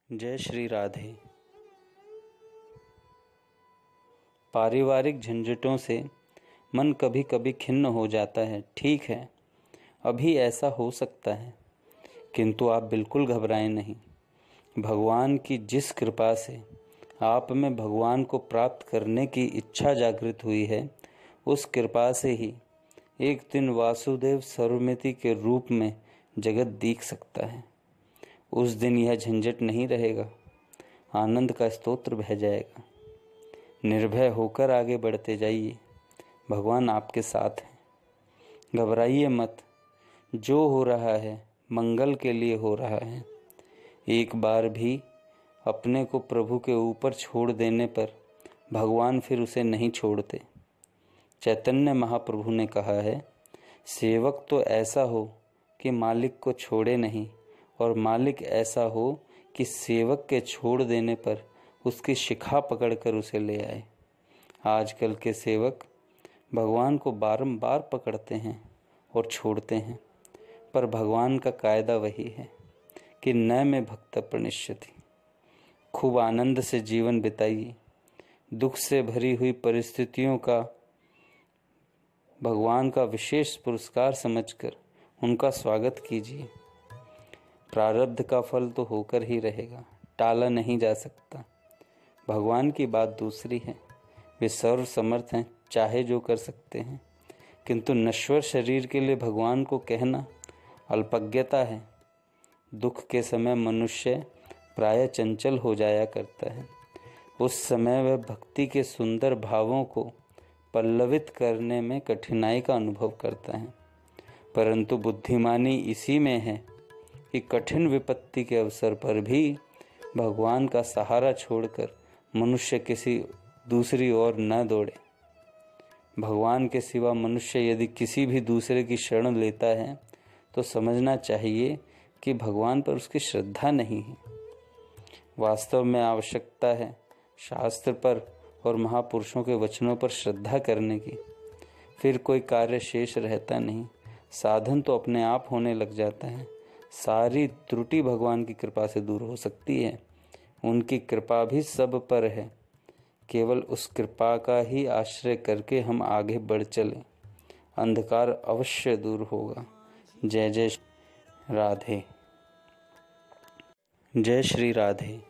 जय श्री राधे। पारिवारिक झंझटों से मन कभी कभी खिन्न हो जाता है। ठीक है, अभी ऐसा हो सकता है, किंतु आप बिल्कुल घबराएं नहीं। भगवान की जिस कृपा से आप में भगवान को प्राप्त करने की इच्छा जागृत हुई है, उस कृपा से ही एक दिन वासुदेव सर्वमिति के रूप में जगत दिख सकता है। उस दिन यह झंझट नहीं रहेगा, आनंद का स्तोत्र बह जाएगा। निर्भय होकर आगे बढ़ते जाइए, भगवान आपके साथ हैं। घबराइए मत, जो हो रहा है मंगल के लिए हो रहा है। एक बार भी अपने को प्रभु के ऊपर छोड़ देने पर भगवान फिर उसे नहीं छोड़ते। चैतन्य महाप्रभु ने कहा है, सेवक तो ऐसा हो कि मालिक को छोड़े नहीं, और मालिक ऐसा हो कि सेवक के छोड़ देने पर उसकी शिखा पकड़कर उसे ले आए। आजकल के सेवक भगवान को बारंबार पकड़ते हैं और छोड़ते हैं, पर भगवान का कायदा वही है कि न में भक्त प्रणश्यति। खूब आनंद से जीवन बिताइए। दुख से भरी हुई परिस्थितियों का भगवान का विशेष पुरस्कार समझकर उनका स्वागत कीजिए। प्रारब्ध का फल तो होकर ही रहेगा, टाला नहीं जा सकता। भगवान की बात दूसरी है, वे सर्व समर्थ हैं, चाहे जो कर सकते हैं, किंतु नश्वर शरीर के लिए भगवान को कहना अल्पज्ञता है। दुख के समय मनुष्य प्राय चंचल हो जाया करता है। उस समय वह भक्ति के सुंदर भावों को पल्लवित करने में कठिनाई का अनुभव करता है। परंतु बुद्धिमानी इसी में है कि कठिन विपत्ति के अवसर पर भी भगवान का सहारा छोड़कर मनुष्य किसी दूसरी ओर न दौड़े। भगवान के सिवा मनुष्य यदि किसी भी दूसरे की शरण लेता है तो समझना चाहिए कि भगवान पर उसकी श्रद्धा नहीं है। वास्तव में आवश्यकता है शास्त्र पर और महापुरुषों के वचनों पर श्रद्धा करने की। फिर कोई कार्य शेष रहता नहीं, साधन तो अपने आप होने लग जाता है। सारी त्रुटि भगवान की कृपा से दूर हो सकती है। उनकी कृपा भी सब पर है, केवल उस कृपा का ही आश्रय करके हम आगे बढ़ चलें, अंधकार अवश्य दूर होगा। जय जय राधे। जय श्री राधे।